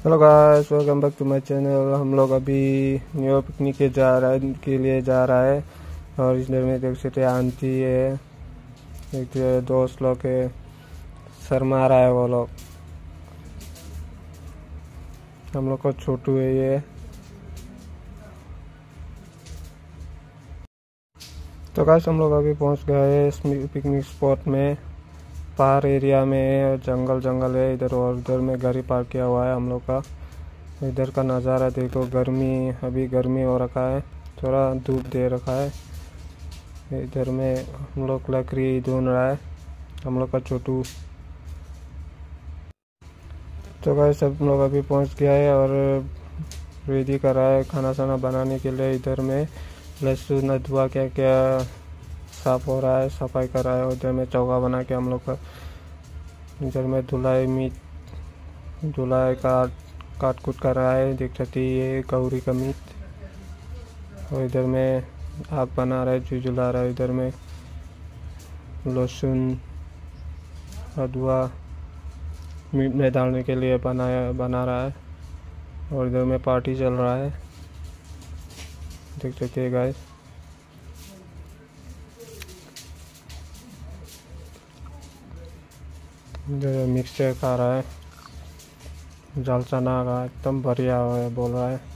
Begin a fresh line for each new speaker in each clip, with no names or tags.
Hello guys, welcome back to my channel. हम लोग अभी न्यू पिकनिक के लिए जा रहा है और इधर में देख सकते हैं आंटी है, एक दोस्त लोग है, शर्मा रहा है वो लोग। हम लोग को छोटू है ये। तो गाइस हम लोग अभी पहुंच गए हैं पिकनिक स्पॉट में। पहाड़ एरिया में है और जंगल है इधर, और इधर में गाड़ी पार्क किया हुआ है हम लोग का। इधर का नज़ारा देखो, अभी गर्मी हो रखा है, थोड़ा धूप दे रखा है। इधर में हम लोग लकड़ी ढूंढ रहा है हम लोग का छोटू। तो गाइस सब लोग अभी पहुंच गया है और रेडी कर रहा है खाना साना बनाने के लिए। इधर में लहसुन अदवा क्या क्या साफ हो रहा है, सफाई कर रहा है। उधर में चौका बना के हम लोग का, इधर में धुलाई काट कूट कर रहा है, देख सकते ये गौरी का मीट। और इधर में आग बना रहा है, जला रहा है। इधर में लहसुन अदवा मीट में डालने के लिए बना रहा है। और इधर में पार्टी चल रहा है, देख सकते हैं गाइस। इधर मिक्सचर खा रहा है, दाल चना का एकदम बढ़िया है बोल रहा है।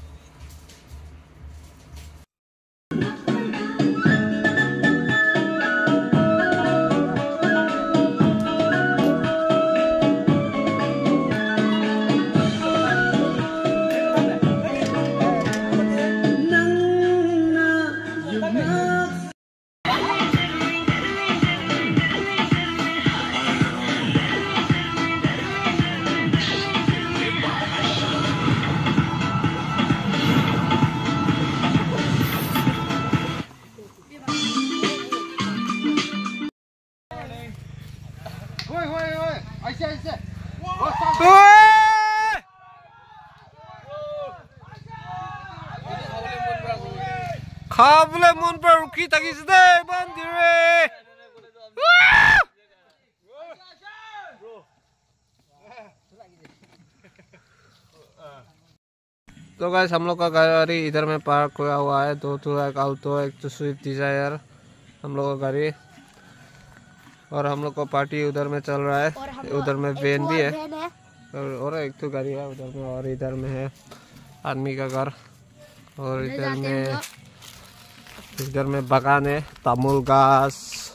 खाबले मन पर रुकी तकी से बंदिरे। तो गाइस हम लोग का गाड़ी इधर में पार्क हुआ हुआ है, दो तो एक अल्टो एक तो स्विफ्ट डिजायर हम लोग का गाड़ी। और हम लोग का पार्टी उधर में चल रहा है, उधर में वैन भी है और एक तो गाड़ी है उधर में। और इधर में है आदमी का घर। और इधर में बागान है, तामुल घास,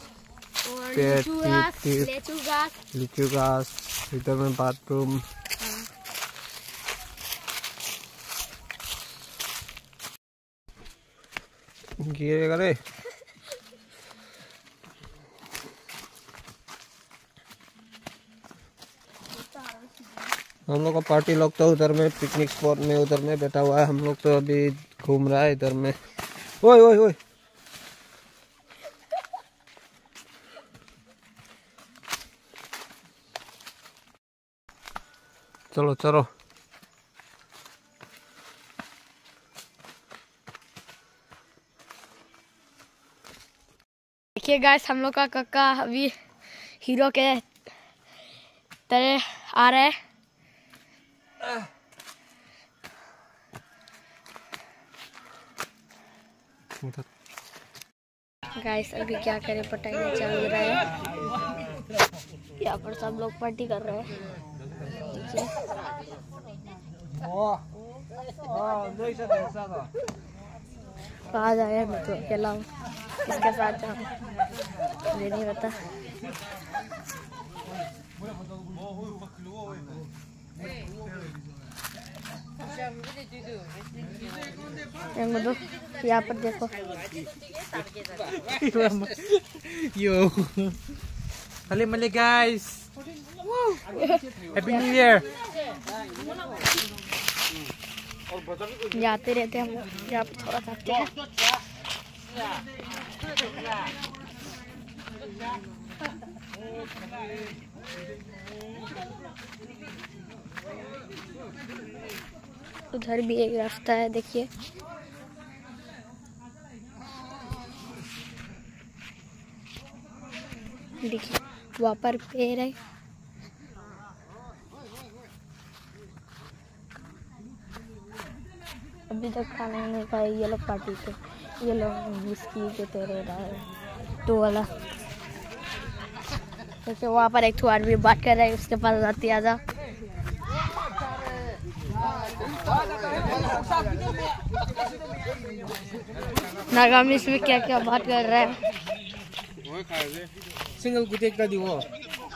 लीचू घास। इधर में बाथरूम। गिरेगा रे। हम लोग का पार्टी लोग तो उधर में पिकनिक स्पॉट में उधर में बैठा हुआ है। हम लोग तो अभी घूम रहा है इधर में। ओए ओए ओए, चलो चलो।
देखिए गाइस, हम लोग का काका अभी हीरो के तरह आ रहा है। गाइस अभी क्या करें, पटाखा चल रहा है। यहाँ पर सब लोग पार्टी कर रहे हैं। कहा जाए, मैं तो अकेला हूँ, इसके साथ मुझे नहीं पता। यहाँ पर देखो,
यो Hali mali guys. Happy New Year.
जाते रहते हम यहाँ पर, थोड़ा खाते हैं। उधर भी एक रास्ता है, देखिए। देखिए वहाँ पर पेड़ है। अभी तक खाना नहीं खाया। ये लोग पार्टी पे, ये लोग विस्की के तेरे तो वाला। जैसे वहाँ पर एक आदमी बात कर रहा है, उसके पास जाती आजा। नागामिश में क्या क्या बात कर रहा है।
सिंगल कुछ का दी वो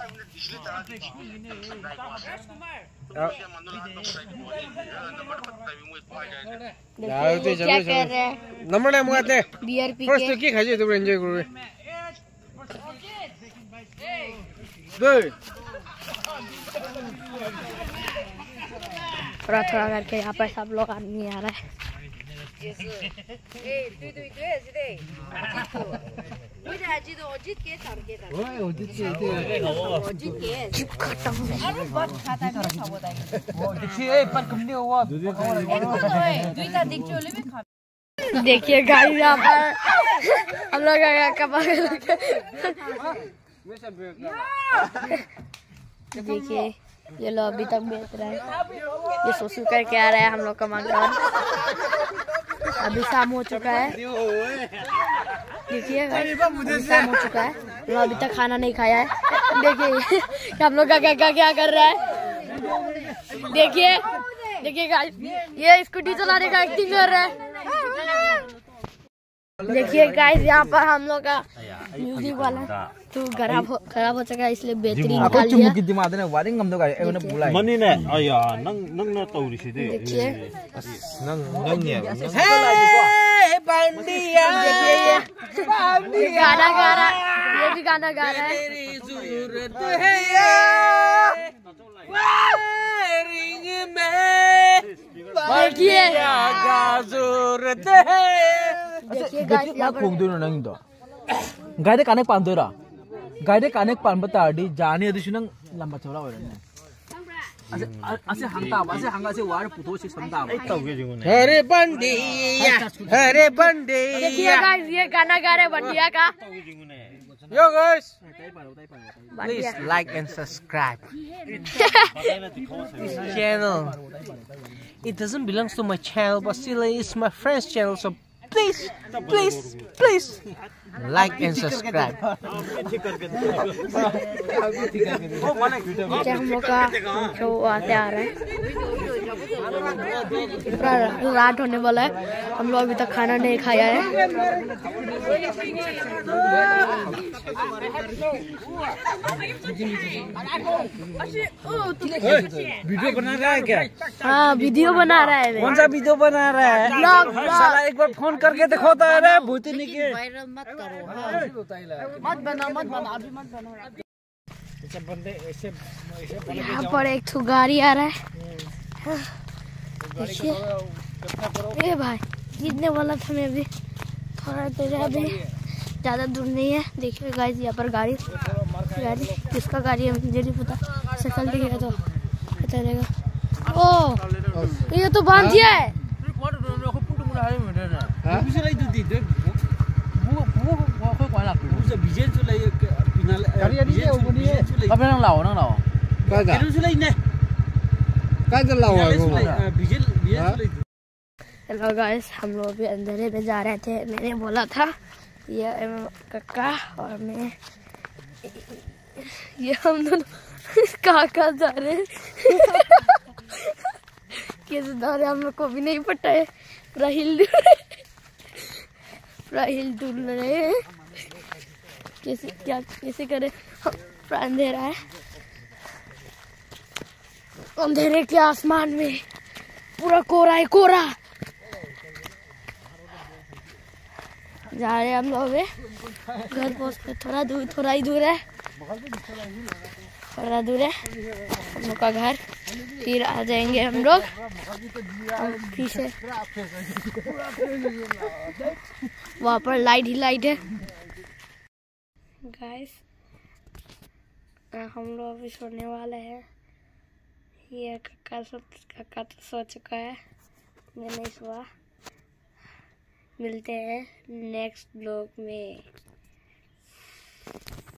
क्या कर रहे हैं।
नंबर ले मुझे दे
बियर पी
फर्स्ट
के
की खाइए तो एंजॉय करोगे दे
थोड़ा थोड़ा करके यहाँ पर सब लोग आदमी आ रहा है। देखिए गाइस यहाँ पर हम लोग देखिए ये लोग अभी तक बेच रहे हैं। ये सोसू करके आ रहा है हम लोग का मकान। अभी शाम हो चुका है। देखिए अभी शाम हो चुका है, लोग अभी तक खाना नहीं खाया है। देखिए हम लोग का क्या कर रहा है। देखिए देखिए गाइस ये स्कूटी चलाने का एक्टिंग कर रहा है। देखिए गाइस यहाँ पर हम लोग का म्यूजिक वाला तो खराब हो चुका है, इसलिए बेहतरीन निकाल लिया। देखिए गाना गा रहा है, ये भी गाना गा रहा है। देखिए
गाइडे कानेक पानदोरा गाइडे कानेक पान बताड़ी जाने अदिसु नंग लंबा चौड़ा होरने असे हंगा से वार पुतो से समदा
अरे बंडिया
देखिए गाइस ये गाना गा रहे बंडिया का।
Yo guys, please like and subscribe this channel. It doesn't belong to my channel, but still it's my friend's channel. So please like and subscribe.
हम लोग का शो आते आ रहा है, पूरा रात होने वाला है। हम लोग अभी तक खाना नहीं खाया है।
वीडियो बना रहा है क्या?
हाँ वीडियो बना रहा है।
कौन सा वीडियो बना रहा है? साला एक बार फोन करके देखो तो अरे भूतनी के
वायरल मत करो। हाँ। मत बना अभी मत बना। यहाँ पर एक तो गाड़ी आ रहा है। देखिए ए भाई गिरने वाला था मैं अभी, थोड़ा देर अभी ज़्यादा दूर नहीं है। देखिए गाइस यहाँ पर गाड़ी किसका गाड़ी है मुझे नहीं पता, शक्ल दिखेगा तो पता चलेगा। ओ ये तो बांध दिया है। हेलो गाइस हम लोग अभी अंधेरे में जा रहे थे। मैंने बोला था ये काका और मैं, ये हम दोनों काका जा रहे हैं। कैसे जा रहे हम लोग को भी नहीं पता है। पूरा हिल रहे हैं। कैसे करे, पूरा अंधेरा है। अंधेरे के आसमान में पूरा कोरा है, कोरा। जा रहे हैं हम लोग घर पहुँच पे, थोड़ा ही दूर है हम लोग का घर। फिर आ जाएंगे हम लोग पीछे। वहाँ पर लाइट ही लाइट है। गाइस हम लोग अभी सोने वाले हैं। ये काका तो सो चुका है, मैं नहीं सोआ। मिलते हैं नेक्स्ट ब्लॉग में।